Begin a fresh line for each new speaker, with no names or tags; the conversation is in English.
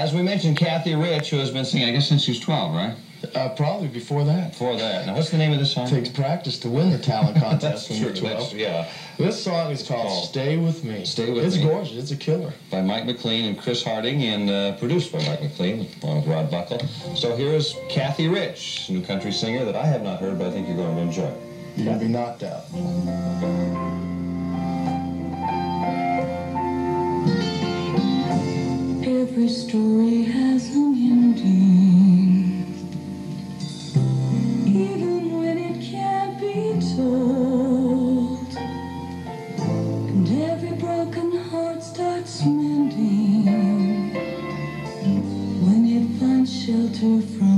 as we mentioned, Kathy Ritch, who has been singing, I guess, since she was 12, right?
Probably before that.
Before that. Now, what's the name of this song?
It takes practice to win the talent contest when you're 12.
Yeah.
This song is called Stay With Me.
Stay With Me.
It's gorgeous. It's a killer.
By Mike McLean and Chris Harding, and produced by Mike McLean, along with Rod Buckle. So here is Kathy Ritch, a new country singer that I have not heard, but I think you're going to enjoy.
You're going to be knocked out.
Every story has an ending, even when it can't be told, and every broken heart starts mending when it finds shelter from